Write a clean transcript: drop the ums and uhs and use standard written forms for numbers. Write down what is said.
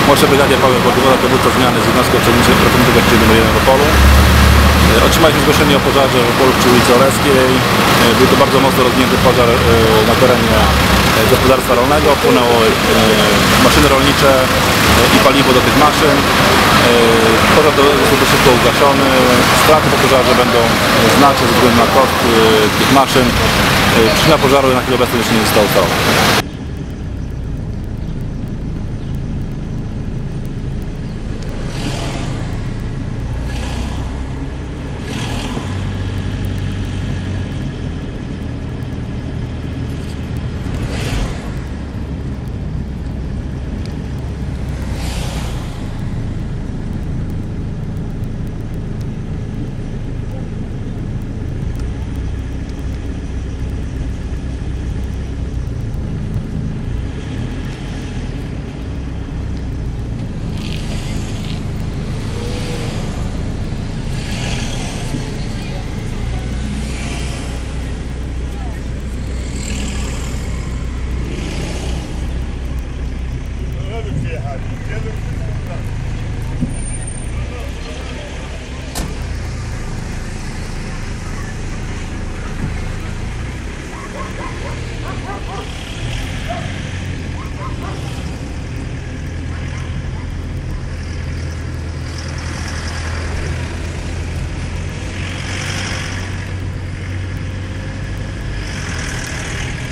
Młodsze Brygadia Powiat Województwa dowódca zmiany z jednostki oczowniczej pracowniczego gaśniczego nr 1 w Opolu. Otrzymaliśmy zgłoszenie o pożarze w Opolu przy ulicy Oleskiej. Był to bardzo mocno rozwinięty pożar na terenie gospodarstwa rolnego. Płonęły maszyny rolnicze i paliwo do tych maszyn. Pożar został dość szybko ugaszony. Straty po pożarze będą znaczne ze względu na koszt tych maszyn. Przyczyna pożaru na chwilę obecną jeszcze nie została ustalona.